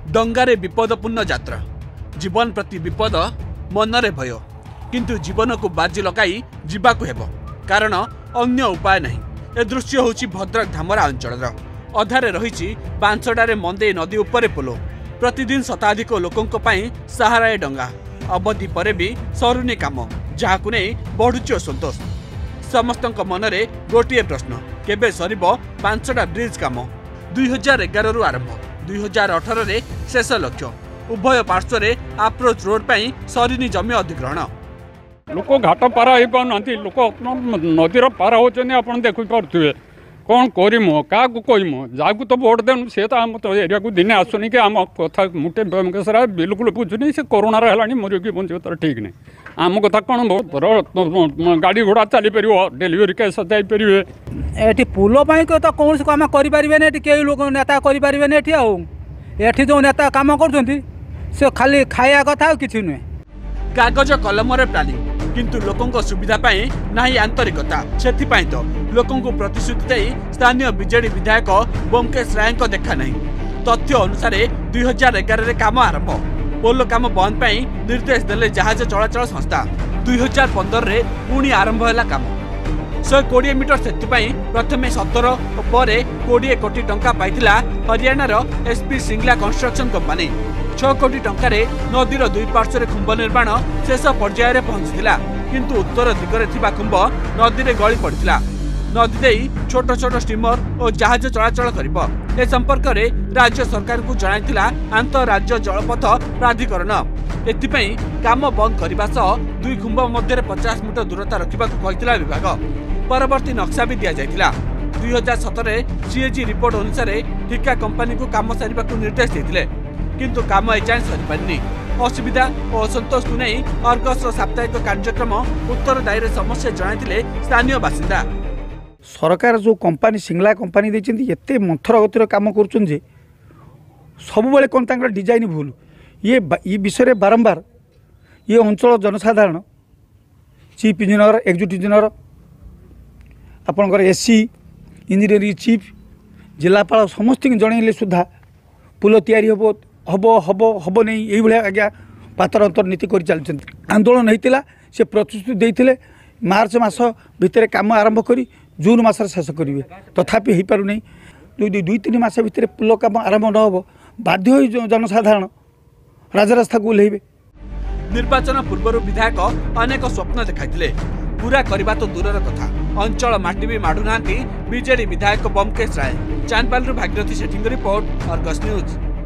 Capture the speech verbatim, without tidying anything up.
डंगारे विपदपूर्ण यात्रा जीवन प्रति विपद मनरे भय किंतु जीवन को बाजी लगाई जीवाकु हेबो कारण अन्य उपाय नहीं। ए दृश्य होची भद्रक धामरा अंचल अधारे रही बांसडारे मंदे नदी उपरे पोलो प्रतिदिन शताधिक लोकों पई सहारा डंगा अवधि परे भी सरुनी काम जहाकु नै बढ़ुची असंतोष। समस्तक मनरे गोटे प्रश्न केबे सरिबो बांसडा ब्रिज काम। दुई हजार एगार रु आरंभ दुई हजार अठर रे शेष लक्ष्य उभय पार्श्व आप्रोच रोड पर सरिनी जमी अधिग्रहण। लोक घाट पार हो पाना लोक नदीर पार होती आप देखिपे कौन करमु क्या कहमु जहाँ तो भोट देनु सी तो आम तो एरिया को दिने आसुनी कि आम कथा मुटे बेमकेश्वर बिल्कुल बुझुनी से कोरोना है मरिकी बंचे तो ठीक नहीं आम कथा कौन गाड़ी घोड़ा चली पार डेलीवरी केस जापर ये पुलपाई तो कौन कम करें कई लोक नेता करें ये जो नेता कम कर खाली खाया कथा कि नुहे कागज कलम प्लानिंग किंतु लोकों सुविधा पाई नाही आंतरिकता सेथिपाई तो लोकों को प्रतिश्रुति दे स्थानीय बीजेडी विधायक बोमकेश राय देखा नहीं। तथ्य अनुसार दुई हजार एगार काम आरंभ पोलो काम बंद पाई निर्देश देले जहाज चलाचल संस्था दुई हजार पंदर रे पुणी आरंभ है काम शहे कोड़े मीटर सेतुपाई प्रथमे सतर और कोड़े कोटी टंका पाइथिला हरियाणार एसपी सिंगला कंस्ट्रक्शन कंपनी छह कोटी टंकार नदीर दुई पार्श्व खुंब निर्माण शेष पर्यायर पहुंचीला किंतु उत्तर दिगरे थिबा खुंब नदी में गली पड़ता नदी दे छोट छोट स्टीमर और जहाज चलाचल करिबो। ए संपर्क में राज्य सरकार को जणाइथिला आंतरराज्य जलपथ प्राधिकरण एथिपई काम बंद करने सह दुई खुंब मध्य पचास मीटर दूरता रखा कहिथिला विभाग। परवर्ती नक्शा भी दि जाइथिला। दुई हजार सतर सीएजी रिपोर्ट अनुसार ठिका कंपनी को काम सारिबा को निर्देश देथिले किंतु काम एजाएं सरी पारिनी। असुविधा और असंतोष को नहीं अर्गस साप्ताहिक कार्यक्रम उत्तरदायी समस्या जणाइथिले स्थानीय बासिंदा। सरकार जो कंपनी सिंगला कंपनी देते एत मंथर गतिर काम कर सब बेले कौन तक डिजाइन भूल ये ये विषय बारंबार ये अंचल जनसाधारण चीफ इंजीनियर एक्जिक्यूटिव इंजीनियर आपंकर एससी इंजीनियरिंग चीफ जिलापाल समस्त जनइले सुधा पुल तैयारी हम हम हम हम नहीं ये आज्ञा पातर अंतर नीति कर चलते आंदोलन होता से प्रतिश्रुति देते मार्च मास भितर काम आरंभ कर जून मास शेष करेंगे तथापि हो पार नहीं दुई दुई तीन मास भितर पुल काम आरंभ न हो बाध्य हो जनसाधारण राजरास्ता को ओह्लैबे। निर्वाचन पूर्व विधायक अनेक स्वप्न देखाइथिले पूरा करबा तो दूरर कथा अंचल माटी भी माडू नांती बीजेडी विधायक Byomkesh Ray. Chandpal Bhagirathi Sethi report Argus news.